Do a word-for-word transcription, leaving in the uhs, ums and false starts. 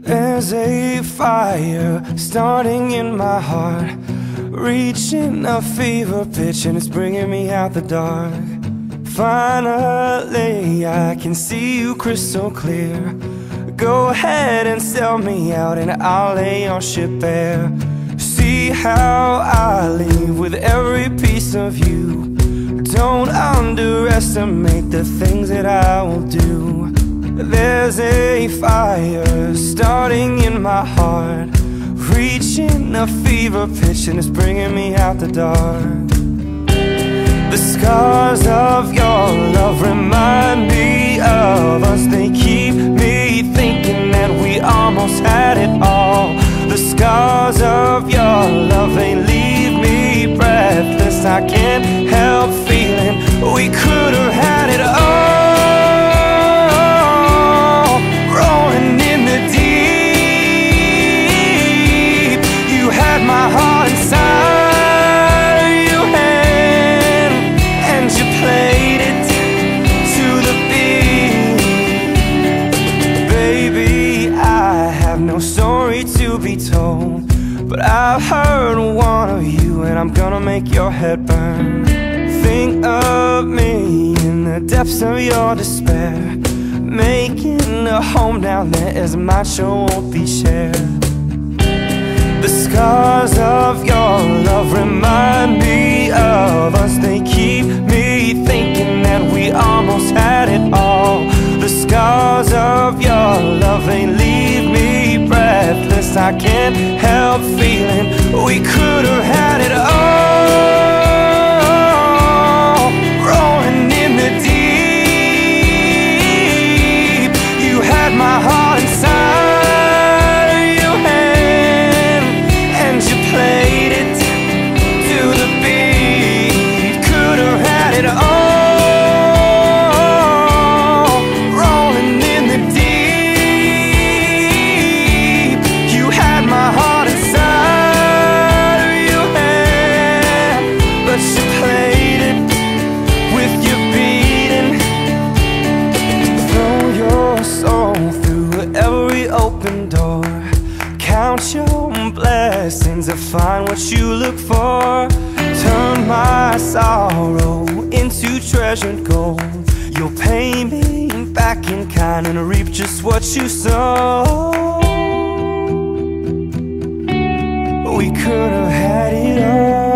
There's a fire starting in my heart, reaching a fever pitch, and it's bringing me out the dark. Finally, I can see you crystal clear. Go ahead and sell me out, and I'll lay your ship bare. See how I leave with every piece of you. Don't underestimate the things that I will do. There's a fire starting in my heart, reaching a fever pitch, and it's bringing me out the dark. The scars of your love remind me of us. They keep me thinking that we almost had it all. The scars of your love, they leave me breathless. I can't help feeling we could have had it all. Rolling in the deep, you had my heart inside your hand, and you played it to the beat. Baby, I have no story to be told, but I've heard one of you, and I'm gonna make your head burn. Think of me in the depths of your despair, making a home down there as my show won't be shared. The scars of your love remind me of us. They keep me thinking that we almost had it all. The scars of your love, they leave me breathless. I can't help feeling we could have had it all. Rolling in the deep, you had my heart inside your hand, and you played it to the beat. Could have had it all. Rolling in the deep, you had my heart inside your hand, but you played it with your beating. Throw your soul through every open door. Count your blessings to find what you look for. Turn my sorrow into treasured gold. You'll pay me back in kind and reap just what you sow. We could have had it all.